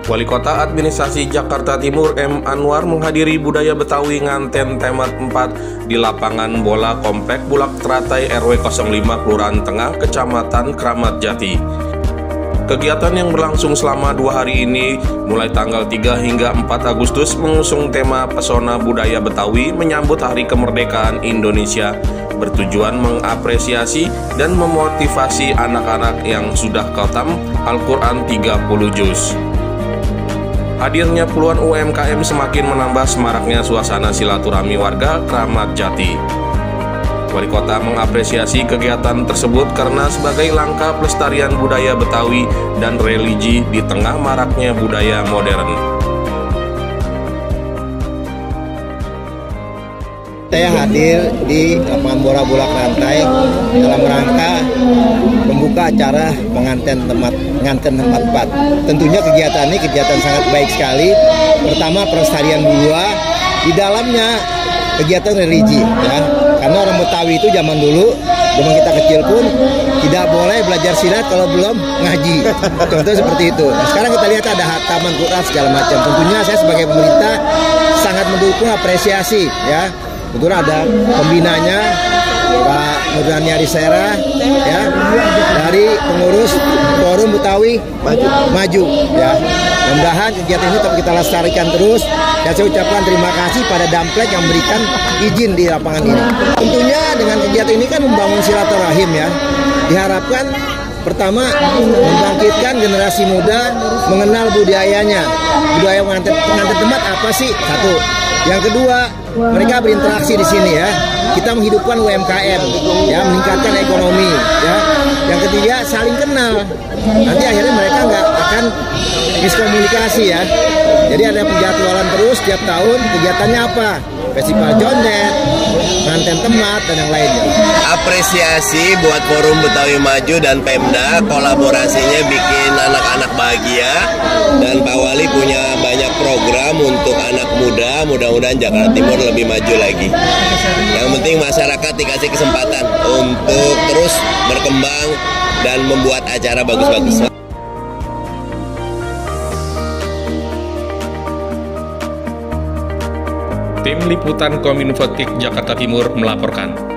Wali Kota Administrasi Jakarta Timur M. Anwar menghadiri budaya Betawi nganten Temat 4 di lapangan bola Komplek Bulak Teratai RW 05 Kelurahan Tengah, Kecamatan Kramat Jati. Kegiatan yang berlangsung selama 2 hari ini mulai tanggal 3 hingga 4 Agustus mengusung tema Pesona Budaya Betawi menyambut Hari Kemerdekaan Indonesia, bertujuan mengapresiasi dan memotivasi anak-anak yang sudah khatam Al-Quran 30 juz. Hadirnya puluhan UMKM semakin menambah semaraknya suasana silaturahmi warga Kramat Jati. Wali Kota mengapresiasi kegiatan tersebut karena sebagai langkah pelestarian budaya Betawi dan religi di tengah maraknya budaya modern. Saya hadir di lapangan bola Bulak Rantai dalam rangka membuka acara pengantin tempat 4. Tentunya kegiatan ini kegiatan sangat baik sekali. Pertama, pelestarian budaya, di dalamnya kegiatan religi, ya. Karena orang Betawi itu zaman dulu, zaman kita kecil pun tidak boleh belajar silat kalau belum ngaji. Contoh seperti itu. Nah, sekarang kita lihat ada hataman Quran segala macam. Tentunya saya sebagai pemerintah sangat mendukung, apresiasi, ya. Betul, ada pembinanya Pak Nurdani Arisera, ya, dari pengurus Forum Betawi Maju, ya. Mudah-mudahan kegiatan ini tetap kita lestarikan terus, dan saya ucapkan terima kasih pada Damplek yang memberikan izin di lapangan ini. Tentunya dengan kegiatan ini kan membangun silaturahim, ya. Diharapkan pertama membangkitkan generasi muda mengenal budayanya. Budaya pengantin tempat apa sih? Satu. Yang kedua, mereka berinteraksi di sini, ya. Kita menghidupkan UMKM, ya, meningkatkan ekonomi, ya. Yang ketiga, saling kenal. Nanti akhirnya mereka nggak akan miskomunikasi, ya. Jadi ada penjadwalan terus tiap tahun, kegiatannya apa? Festival Jondet, pengantin temat, dan yang lainnya. Apresiasi buat Forum Betawi Maju dan Pemda, kolaborasinya bikin anak-anak bahagia, dan Pak Wali punya banyak program untuk anak muda. Mudah-mudahan Jakarta Timur lebih maju lagi. Yang penting masyarakat dikasih kesempatan untuk terus berkembang dan membuat acara bagus-bagus. Tim Liputan Kominfo Jakarta Timur melaporkan.